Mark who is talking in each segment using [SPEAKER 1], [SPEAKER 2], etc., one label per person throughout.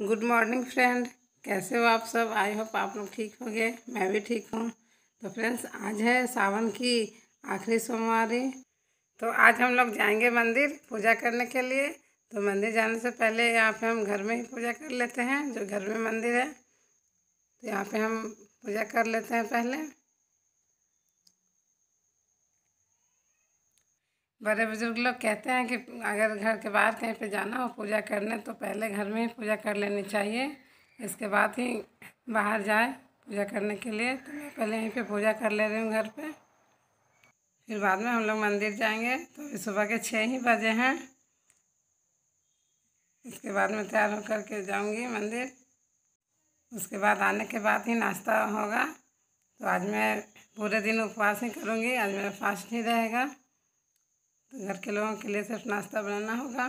[SPEAKER 1] Good morning friend, कैसे हो आप सब। आई होप आप लोग ठीक होंगे, मैं भी ठीक हूँ। तो फ्रेंड्स, आज है सावन की आखिरी सोमवारी। तो आज हम लोग जाएंगे मंदिर पूजा करने के लिए। तो मंदिर जाने से पहले यहाँ पे हम घर में ही पूजा कर लेते हैं, जो घर में मंदिर है। तो यहाँ पे हम पूजा कर लेते हैं पहले। बड़े बुजुर्ग लोग कहते हैं कि अगर घर के बाहर कहीं पे जाना हो पूजा करने तो पहले घर में ही पूजा कर लेनी चाहिए, इसके बाद ही बाहर जाए पूजा करने के लिए। तो मैं पहले यहीं पे पूजा कर ले रही हूँ घर पे, फिर बाद में हम लोग मंदिर जाएंगे। तो अभी सुबह के 6 ही बजे हैं। इसके बाद मैं तैयार होकर के जाऊँगी मंदिर। उसके बाद आने के बाद ही नाश्ता होगा। तो आज मैं पूरे दिन उपवास ही करूँगी, आज मेरा फास्ट ही रहेगा। तो घर के लोगों के लिए सिर्फ नाश्ता बनाना होगा।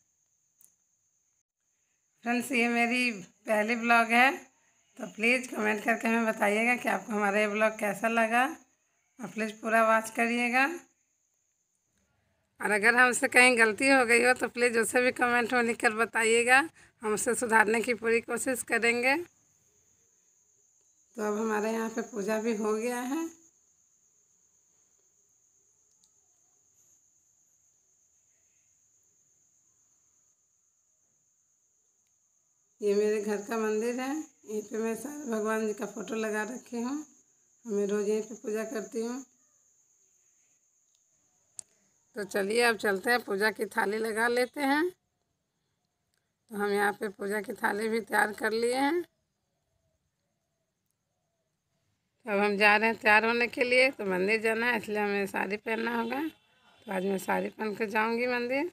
[SPEAKER 1] फ्रेंड्स, ये मेरी पहली ब्लॉग है, तो प्लीज़ कमेंट करके हमें बताइएगा कि आपको हमारा ये ब्लॉग कैसा लगा, और प्लीज़ पूरा वॉच करिएगा। और अगर हमसे कहीं गलती हो गई हो तो प्लीज़ उसे भी कमेंट में लिख कर बताइएगा, हम उसे सुधारने की पूरी कोशिश करेंगे। तो अब हमारे यहाँ पे पूजा भी हो गया है। ये मेरे घर का मंदिर है, यहीं पे मैं सारे भगवान जी का फ़ोटो लगा रखी हूँ। मैं रोज़ यहीं पे पूजा करती हूँ। तो चलिए अब चलते हैं, पूजा की थाली लगा लेते हैं। तो हम यहाँ पे पूजा की थाली भी तैयार कर लिए हैं। अब हम जा रहे हैं तैयार होने के लिए। तो मंदिर जाना है, इसलिए हमें साड़ी पहनना होगा। तो आज मैं साड़ी पहन कर जाऊँगी मंदिर।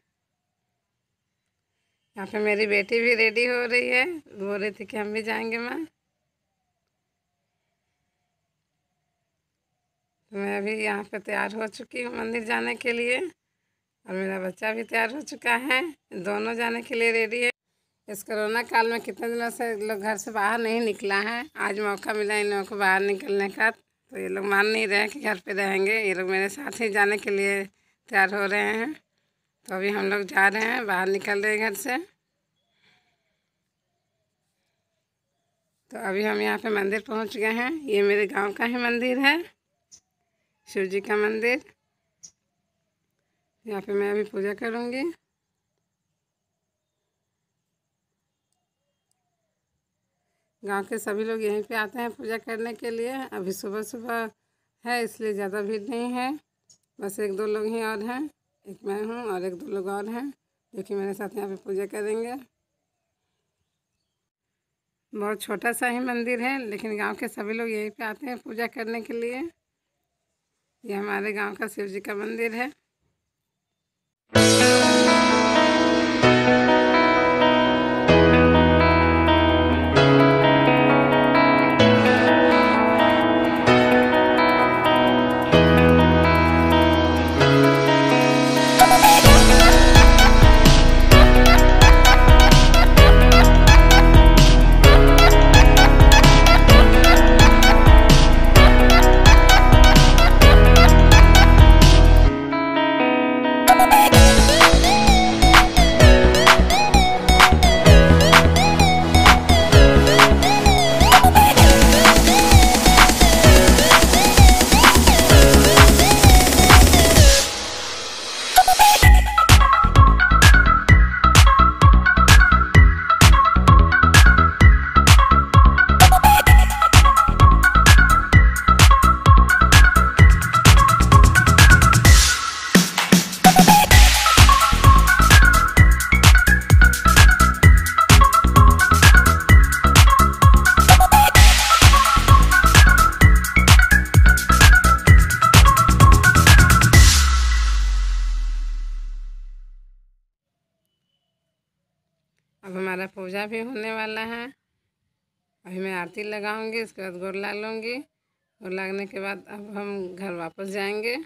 [SPEAKER 1] यहाँ पे मेरी बेटी भी रेडी हो रही है, बोल रही थी कि हम भी जाएंगे माँ। तो मैं अभी यहाँ पे तैयार हो चुकी हूँ मंदिर जाने के लिए, और मेरा बच्चा भी तैयार हो चुका है, दोनों जाने के लिए रेडी है। इस कोरोना काल में कितने दिनों से लोग घर से बाहर नहीं निकला है, आज मौका मिला इन लोगों को बाहर निकलने का। तो ये लोग मान नहीं रहे कि घर पे रहेंगे, ये लोग मेरे साथ ही जाने के लिए तैयार हो रहे हैं। तो अभी हम लोग जा रहे हैं, बाहर निकल रहे हैं घर से। तो अभी हम यहाँ पे मंदिर पहुँच गए हैं। ये मेरे गांव का ही मंदिर है, शिव जी का मंदिर। यहाँ पे मैं अभी पूजा करूँगी। गांव के सभी लोग यहीं पे आते हैं पूजा करने के लिए। अभी सुबह सुबह है, इसलिए ज़्यादा भीड़ नहीं है, बस 1-2 लोग ही और हैं। एक मैं हूँ और 1-2 लोग और हैं जो कि मेरे साथ यहाँ पे पूजा करेंगे। बहुत छोटा सा ही मंदिर है, लेकिन गांव के सभी लोग यहीं पे आते हैं पूजा करने के लिए। ये हमारे गांव का शिव जी का मंदिर है। अब हमारा पूजा भी होने वाला है। अभी मैं आरती लगाऊंगी, उसके बाद गोर ला लूँगी। गोर लगने के बाद अब हम घर वापस जाएंगे।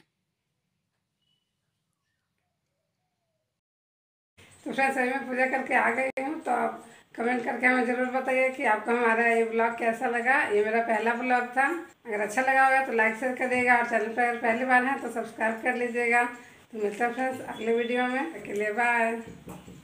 [SPEAKER 1] तो फ्रेंड्स, अभी मैं पूजा करके आ गई हूँ। तो आप कमेंट करके हमें ज़रूर बताइए कि आपको हमारा ये ब्लॉग कैसा लगा। ये मेरा पहला ब्लॉग था। अगर अच्छा लगा होगा तो लाइक शेयर करिएगा, और चैनल पर अगर पहली बार है तो सब्सक्राइब कर लीजिएगा। तो मिलते हैं फ्रेंड्स अगले वीडियो में। के लिए बाय।